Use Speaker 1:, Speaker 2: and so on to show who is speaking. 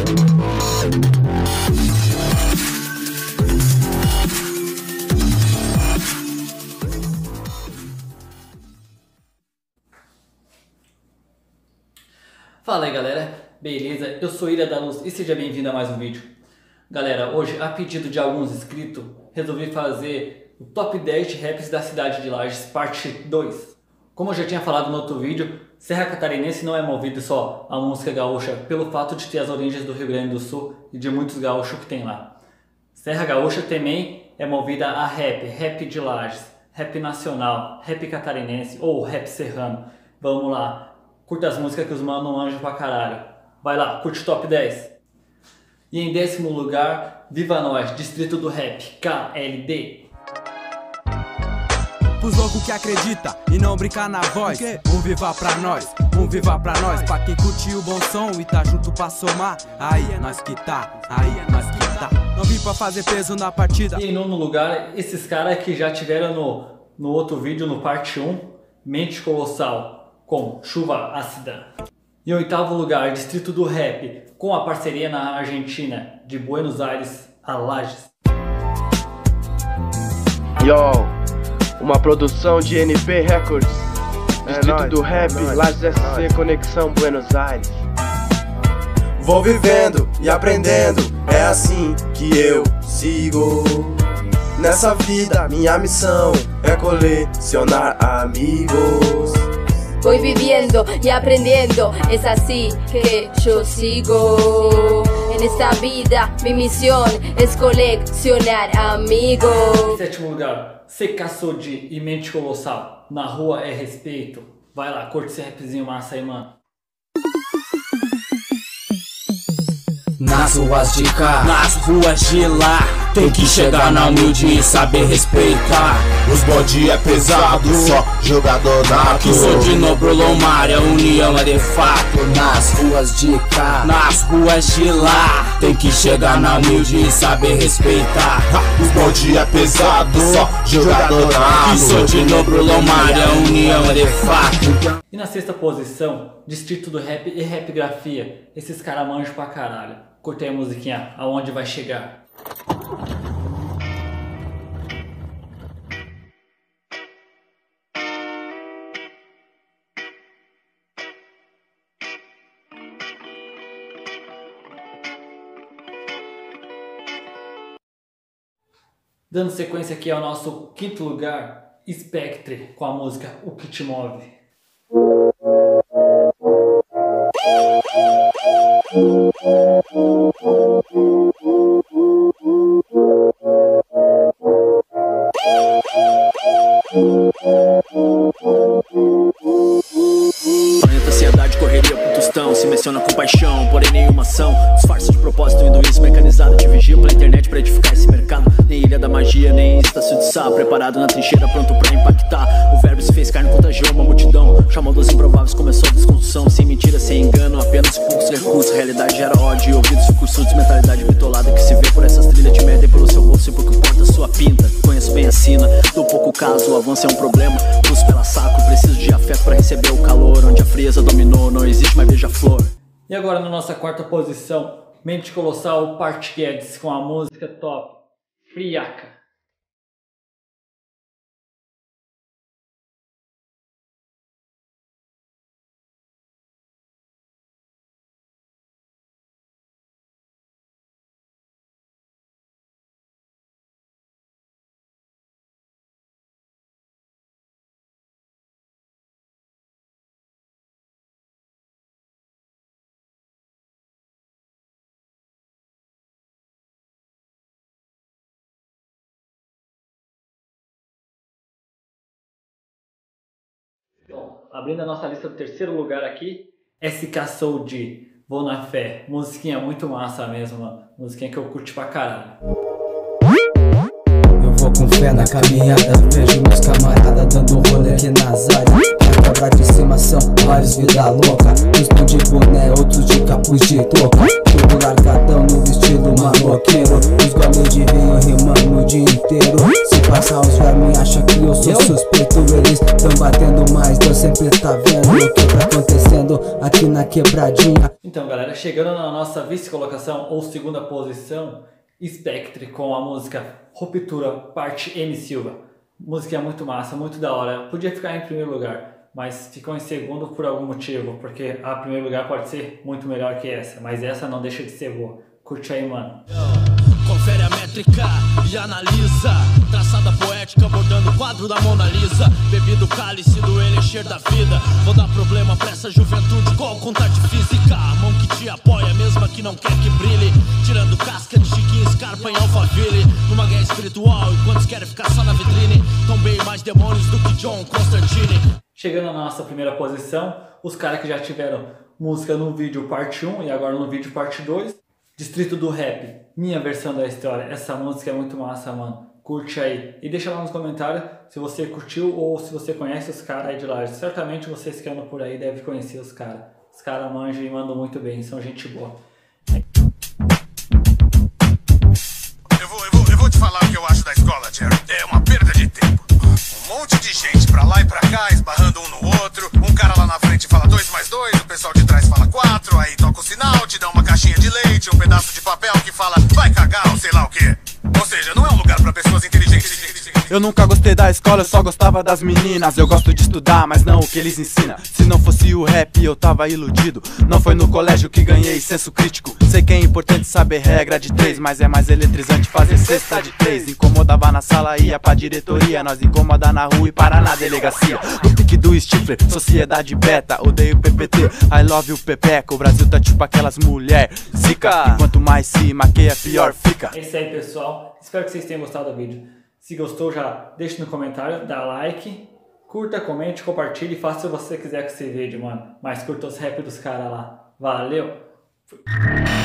Speaker 1: Fala aí galera, beleza? Eu sou Ira da Luz e seja bem-vindo a mais um vídeo. Galera, hoje a pedido de alguns inscritos, resolvi fazer o top 10 de raps da cidade de Lages, parte 2. Como eu já tinha falado no outro vídeo, Serra Catarinense não é movido só a música gaúcha pelo fato de ter as origens do Rio Grande do Sul e de muitos gaúchos que tem lá. Serra Gaúcha também é movida a rap de Lages, rap nacional, rap catarinense ou rap serrano. Vamos lá. Curta as músicas que os manos manjam pra caralho. Vai lá, curte o top 10. E em 10º lugar, Viva Nós, Distrito do Rap, KLD.
Speaker 2: Pros loucos que acredita e não brincar na voz. Viva pra nós, viva pra nós. Pra quem curte o bom som e tá junto pra somar. Aí é nós que tá, aí é nós que tá. Não vim pra fazer peso na partida.
Speaker 1: E em 9º lugar, esses caras que já tiveram no outro vídeo, no parte 1, Mente Colossal, com Chuva Ácida. Em 8º lugar, Distrito do Rap, com a parceria na Argentina, de Buenos Aires a Lages.
Speaker 3: Yo, uma produção de NP Records, Distrito do Rap, Lages SC, Conexão Buenos Aires. Vou vivendo e aprendendo, é assim que eu sigo. Nessa vida, minha missão é colecionar amigos.
Speaker 4: Voy viviendo y aprendiendo, es así que yo sigo. En esta vida mi misión es coleccionar amigos.
Speaker 1: Em 7º lugar, CK Sodi e Mente Colossal, Na Rua é Respeito. Vai lá, curte esse rapzinho massa aí, mano.
Speaker 5: Nas ruas de cá, nas ruas de lá, tem que chegar na humilde e saber respeitar.
Speaker 6: Os bode é pesado, só jogador nato.
Speaker 5: Que sou de Nobre Lomar, a união é de fato.
Speaker 6: Nas ruas de cá,
Speaker 5: nas ruas de lá, tem que chegar na humilde e saber respeitar.
Speaker 6: Os bode é pesado, só jogador nato.
Speaker 5: Que sou de Nobre Lomar, a união é de fato.
Speaker 1: E na 6ª posição, Distrito do Rap e Rapgrafia. Esses caras manjam pra caralho. Curte aí a musiquinha, aonde vai chegar. Dando sequência aqui ao nosso 5º lugar, Spectre, com a música O Que Te Move.
Speaker 7: Ansiedade, correria pro tostão, se menciona com paixão, porém nenhuma ação. Disfarça de propósito, indo isso mecanizado, te vigio pela internet pra edificar esse mercado. Nem ilha da magia, nem estácio de sá, preparado na trincheira, pronto pra impactar. O verbo se fez carne, contagiou uma multidão, chamou dos improváveis, começou a desconstrução. Sem mentira, sem engano, apenas poucos recursos. Realidade gera ódio e ouvidos cursos, mentalidade bitolada que se vê por essas trilhas de merda e pelo seu bolso e por que porta sua pinta. Conheço bem a sina, do pouco caso, o avanço é um problema. Pulso pela saco, preciso de afeto pra receber o calor. Onde a frieza dominou, não existe mais beija-flor.
Speaker 1: E agora na nossa 4ª posição, Mente Colossal, Part Guedes, com a música top, Friaca. Bom, abrindo a nossa lista do 3º lugar aqui, SK Soul, Vou na Fé. Musiquinha muito massa mesmo, mano. Musiquinha que eu curto pra caralho.
Speaker 8: Eu vou com fé na caminhada, vejo meus camaradas dando rolê aqui nas áreas.
Speaker 2: quebra de cima são vários vida louca. Uns tão de boné, outros de capuz de touca. Todo largadão no estilo maloqueiro. Os goles de vinho rimando o dia inteiro. Se passar os vermes acha que eu sou suspeito. Eles tão batendo mais, Deus sempre tá vendo o que tá acontecendo aqui na quebradinha.
Speaker 1: Então galera, chegando na nossa vice-colocação ou segunda posição, Spectre com a música Ruptura, parte M Silva. Música muito massa, muito da hora. Podia ficar em primeiro lugar, mas ficou em segundo por algum motivo, porque a primeiro lugar pode ser muito melhor que essa, mas essa não deixa de ser boa. Curte aí, mano.
Speaker 5: Confere a métrica e analisa. Traçada poética abordando o quadro da Mona Lisa. Bebi do cálice do elixir da vida. Vou dar problema pra essa juventude com vontade física. A mão que te apoia, mesma que não quer que brilhe. Tirando casca de Chiquinho Scarpa em Alphaville. Numa guerra espiritual, enquanto querem ficar só na vitrine. Tombei mais demônios do que John Constantine.
Speaker 1: Chegando na nossa primeira posição, os caras que já tiveram música no vídeo parte 1 e agora no vídeo parte 2. Distrito do Rap, minha versão da história. Essa música é muito massa, mano. Curte aí. E deixa lá nos comentários se você curtiu ou se você conhece os caras aí de lá. Certamente vocês que andam por aí devem conhecer os caras. Os caras manjam e mandam muito bem, são gente boa.
Speaker 8: Eu vou te falar o que eu acho da escola, Jerry. É uma perda de tempo. Um monte de gente pra lá e pra cá, esbarrando um no outro. Um cara lá na frente fala 2 mais 2, o pessoal de trás fala 4. Aí toca o sinal, te dá uma caixinha de leite, um pedaço de papel que fala vai cagar ou sei lá o que. Ou seja, não é um lugar pra pessoas inteligentes.
Speaker 2: Eu nunca gostei da escola, eu só gostava das meninas. Eu gosto de estudar, mas não o que eles ensinam. Se não fosse o rap, eu tava iludido. Não foi no colégio que ganhei senso crítico. Sei que é importante saber regra de 3, mas é mais eletrizante fazer cesta de 3. Incomodava na sala, ia pra diretoria. Nós incomoda na rua e para na delegacia. No pique do Stifler, sociedade beta. Odeio PPT, I love o Pepeca. O Brasil tá tipo aquelas mulher zica. E quanto mais se maqueia, pior fica.
Speaker 1: É isso aí, pessoal. Espero que vocês tenham gostado do vídeo. Se gostou, já deixa no comentário, dá like, curta, comente, compartilhe e faça o que você quiser com esse vídeo, mano. Mas curta os rap dos caras lá. Valeu!